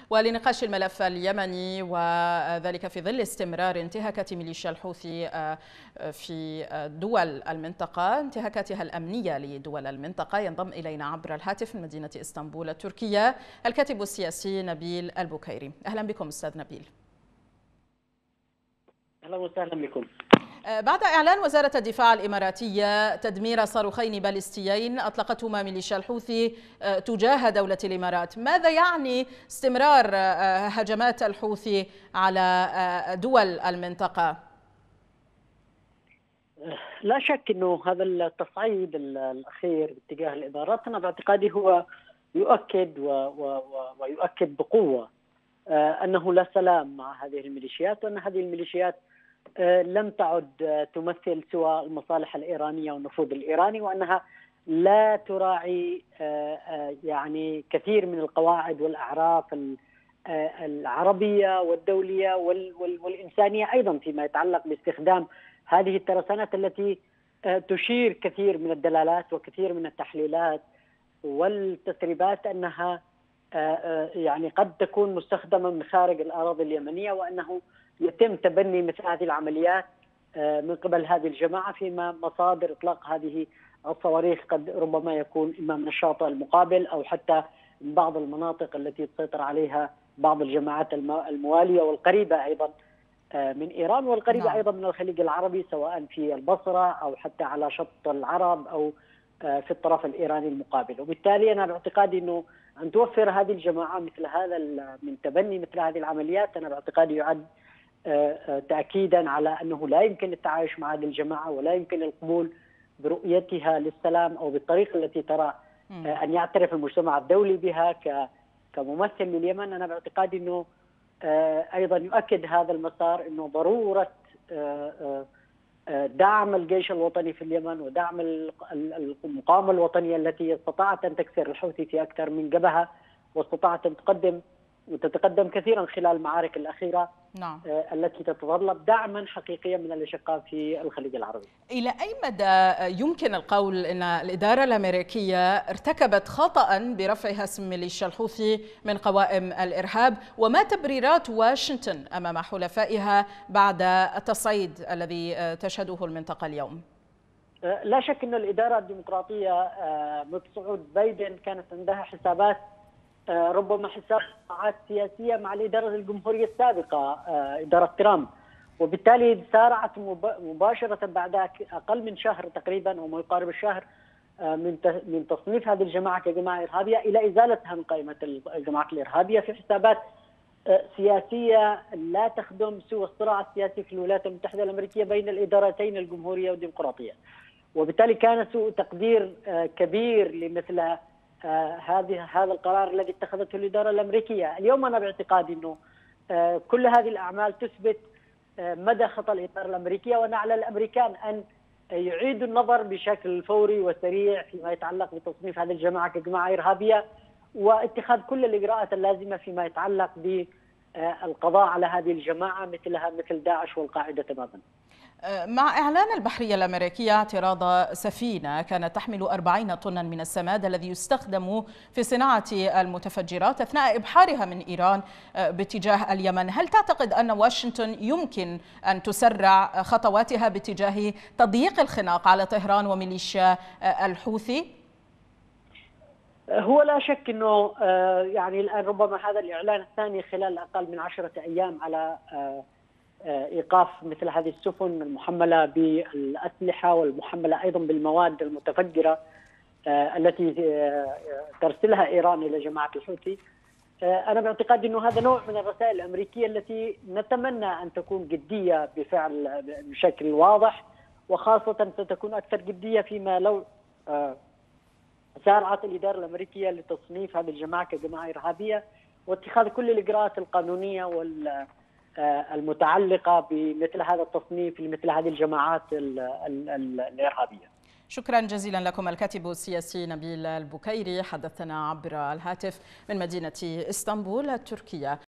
ولنقاش الملف اليمني، وذلك في ظل استمرار انتهاكات ميليشيا الحوثي في دول المنطقة، انتهاكاتها الأمنية لدول المنطقة. ينضم إلينا عبر الهاتف من مدينة إسطنبول التركية الكاتب السياسي نبيل البكيري. أهلا بكم أستاذ نبيل. أهلا وسهلا بكم. بعد إعلان وزارة الدفاع الإماراتية تدمير صاروخين باليستيين أطلقتهما ميليشيا الحوثي تجاه دولة الإمارات، ماذا يعني استمرار هجمات الحوثي على دول المنطقة؟ لا شك أنه هذا التصعيد الأخير باتجاه الإمارات أنا باعتقادي هو يؤكد ويؤكد بقوة أنه لا سلام مع هذه الميليشيات، وأن هذه الميليشيات لم تعد تمثل سوى المصالح الإيرانية والنفوذ الإيراني، وأنها لا تراعي يعني كثير من القواعد والأعراف العربية والدولية والإنسانية أيضا فيما يتعلق باستخدام هذه الترسانات التي تشير كثير من الدلالات وكثير من التحليلات والتسريبات أنها يعني قد تكون مستخدمة من خارج الأراضي اليمنية، وأنه يتم تبني مثل هذه العمليات من قبل هذه الجماعة، فيما مصادر إطلاق هذه الصواريخ قد ربما يكون إما من الشاطئ المقابل أو حتى من بعض المناطق التي تسيطر عليها بعض الجماعات الموالية والقريبة أيضا من إيران والقريبة أيضا من الخليج العربي، سواء في البصرة أو حتى على شط العرب أو في الطرف الإيراني المقابل. وبالتالي أنا باعتقادي أنه أن توفر هذه الجماعة مثل هذا من تبني مثل هذه العمليات، أنا باعتقادي يعد تأكيدا على أنه لا يمكن التعايش مع هذه الجماعة ولا يمكن القبول برؤيتها للسلام أو بالطريقة التي ترى أن يعترف المجتمع الدولي بها كممثل لليمن. أنا باعتقادي أنه أيضا يؤكد هذا المسار أنه ضرورة دعم الجيش الوطني في اليمن ودعم المقاومة الوطنية التي استطاعت أن تكسر الحوثي في أكثر من جبهة، واستطاعت أن تتقدم كثيرا خلال المعارك الأخيرة التي تتطلب دعما حقيقيا من الأشقاء في الخليج العربي. إلى أي مدى يمكن القول أن الإدارة الأمريكية ارتكبت خطأ برفعها اسم ميليشيا الحوثي من قوائم الإرهاب، وما تبريرات واشنطن أمام حلفائها بعد التصعيد الذي تشهده المنطقة اليوم؟ لا شك أن الإدارة الديمقراطية منذ صعود بايدن كانت عندها حسابات، ربما حسابات سياسية مع الإدارة الجمهورية السابقة إدارة ترامب، وبالتالي سارعت مباشرة بعد أقل من شهر تقريبا أو ما يقارب الشهر من تصنيف هذه الجماعة كجماعة إرهابية إلى إزالتها من قائمة الجماعات الإرهابية في حسابات سياسية لا تخدم سوى الصراع السياسي في الولايات المتحدة الأمريكية بين الإدارتين الجمهورية والديمقراطية. وبالتالي كان سوء تقدير كبير لمثل هذا القرار الذي اتخذته الإدارة الأمريكية. اليوم أنا باعتقادي أنه كل هذه الأعمال تثبت مدى خطأ الإدارة الأمريكية، وأن على الأمريكان أن يعيدوا النظر بشكل فوري وسريع فيما يتعلق بتصنيف هذه الجماعة كجماعة إرهابية، واتخاذ كل الإجراءات اللازمة فيما يتعلق بالقضاء على هذه الجماعة مثل داعش والقاعدة تماما. مع إعلان البحرية الأمريكية اعتراض سفينة كانت تحمل 40 طنا من السماد الذي يستخدم في صناعة المتفجرات أثناء إبحارها من إيران باتجاه اليمن، هل تعتقد أن واشنطن يمكن أن تسرع خطواتها باتجاه تضييق الخناق على طهران وميليشيا الحوثي؟ هو لا شك أنه يعني الآن ربما هذا الإعلان الثاني خلال أقل من 10 أيام على إيقاف مثل هذه السفن المحملة بالأسلحة والمحملة أيضا بالمواد المتفجرة التي ترسلها إيران إلى جماعة الحوثي. أنا باعتقادي أنه هذا نوع من الرسائل الأمريكية التي نتمنى أن تكون جدية بفعل بشكل واضح، وخاصة ستكون أكثر جدية فيما لو سارعت الإدارة الأمريكية لتصنيف هذه الجماعة كجماعة إرهابية واتخاذ كل الإجراءات القانونية المتعلقة بمثل هذا التصنيف لمثل هذه الجماعات الإرهابية. شكرا جزيلا لكم الكاتب السياسي نبيل البكيري، حدثنا عبر الهاتف من مدينة إسطنبول التركية.